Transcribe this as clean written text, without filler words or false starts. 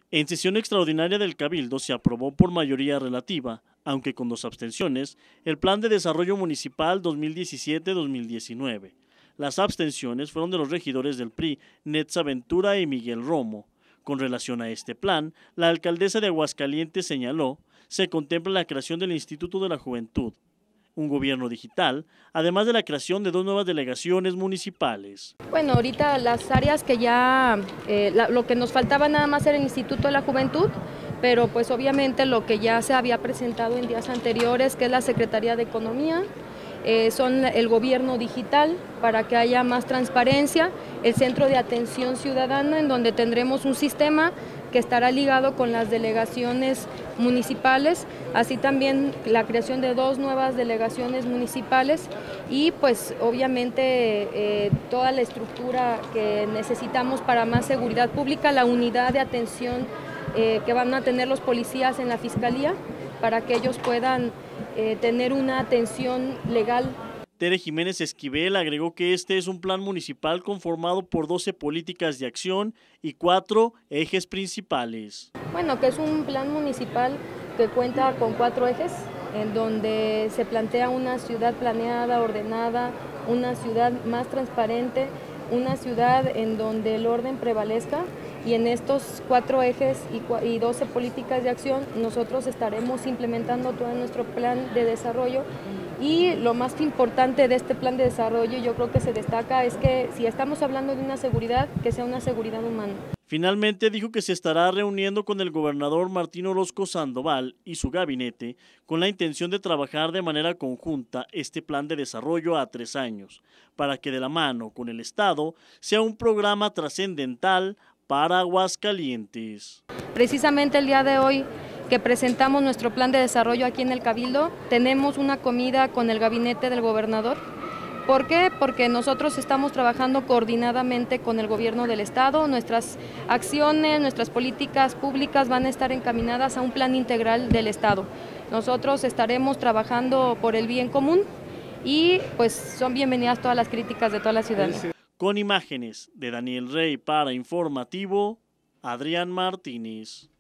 En sesión extraordinaria del Cabildo se aprobó por mayoría relativa, aunque con 2 abstenciones, el Plan de Desarrollo Municipal 2017-2019. Las abstenciones fueron de los regidores del PRI, Netza Ventura y Miguel Romo. Con relación a este plan, la alcaldesa de Aguascalientes señaló, se contempla la creación del Instituto de la Juventud, un gobierno digital, además de la creación de 2 nuevas delegaciones municipales. Bueno, ahorita las áreas que ya, lo que nos faltaba nada más era el Instituto de la Juventud, pero pues obviamente lo que ya se había presentado en días anteriores, que es la Secretaría de Economía, son el gobierno digital para que haya más transparencia, el Centro de Atención Ciudadana, en donde tendremos un sistema que estará ligado con las delegaciones municipales, así también la creación de 2 nuevas delegaciones municipales y pues obviamente toda la estructura que necesitamos para más seguridad pública, la unidad de atención que van a tener los policías en la Fiscalía para que ellos puedan tener una atención legal. Tere Jiménez Esquivel agregó que este es un plan municipal conformado por 12 políticas de acción y 4 ejes principales. Bueno, que es un plan municipal que cuenta con 4 ejes, en donde se plantea una ciudad planeada, ordenada, una ciudad más transparente, una ciudad en donde el orden prevalezca, y en estos 4 ejes y 12 políticas de acción nosotros estaremos implementando todo nuestro plan de desarrollo. Y lo más importante de este plan de desarrollo, yo creo que se destaca, es que si estamos hablando de una seguridad, que sea una seguridad humana. Finalmente dijo que se estará reuniendo con el gobernador Martín Orozco Sandoval y su gabinete con la intención de trabajar de manera conjunta este plan de desarrollo a 3 años, para que de la mano con el Estado sea un programa trascendental para Aguascalientes. Precisamente el día de hoy que presentamos nuestro plan de desarrollo aquí en el Cabildo, tenemos una comida con el gabinete del gobernador. ¿Por qué? Porque nosotros estamos trabajando coordinadamente con el gobierno del Estado, nuestras acciones, nuestras políticas públicas van a estar encaminadas a un plan integral del Estado. Nosotros estaremos trabajando por el bien común y pues son bienvenidas todas las críticas de toda la ciudadanía. Con imágenes de Daniel Rey para Informativo, Adrián Martínez.